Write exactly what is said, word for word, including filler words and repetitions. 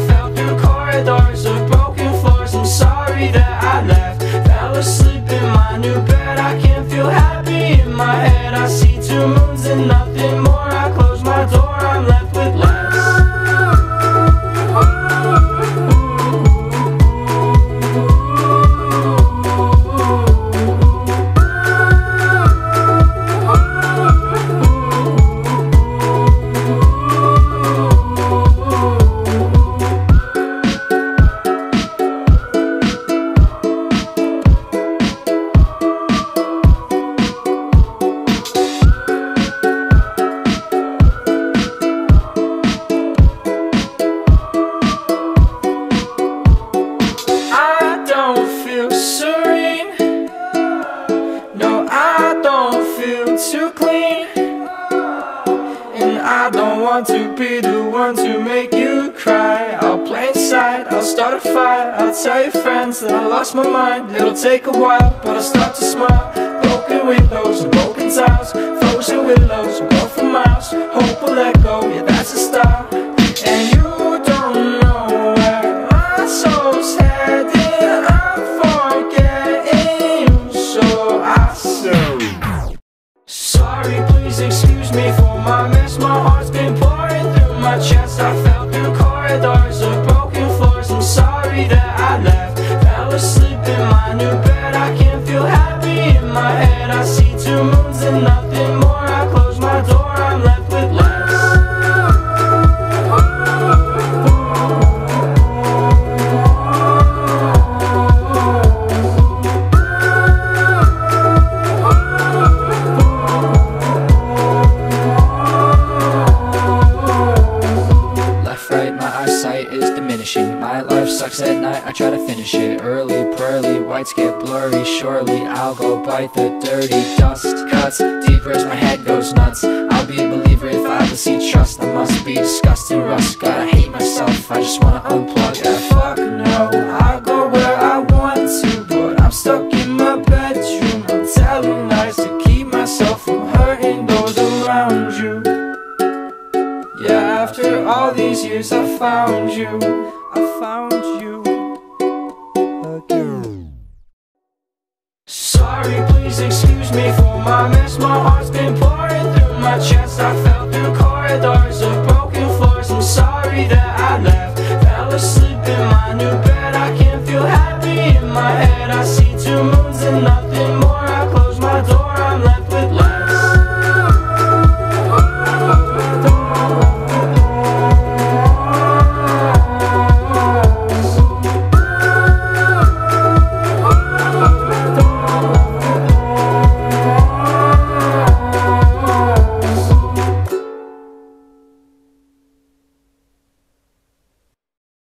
fell through corridors of broken floors. I'm sorry that I left. Fell asleep in my new bed. I can't feel happy in my head. I see two moons and nothing more. I close my door, I'm left with less. Serene, no, I don't feel too clean, and I don't want to be the one to make you cry. I'll play inside, I'll start a fire, I'll tell your friends that I lost my mind. It'll take a while, but I'll start to smile. Broken windows and broken tiles, frozen willows will go for miles. Hope will let go, yeah, that's a style. And you don't know where my soul's headed. Sorry, please excuse me for my mess. My heart's been pouring through my chest. I fell through corridors of broken floors. I'm sorry that I left. Fell asleep in my new bed. I can't feel happy in my head. I see two moons and nothing more. I close my door, I'm left with less. Is diminishing. My life sucks at night, I try to finish it early, pearly, whites get blurry. Surely I'll go bite the dirty dust. Cuts deeper as my head goes nuts. I'll be a believer if I ever see trust. I must be disgusting rust. Gotta hate myself, I just wanna unplug. Ah, fuck no, I'll go where I want to, but I'm stuck in my bedroom. I'm telling lies to keep myself from hurting those around you. Yeah, after all these years I found you, I found you again. Sorry, please excuse me for my mess. My heart's been pouring through my chest. I fell through corridors of broken floors. I'm sorry that I left. Fell asleep in my new bed.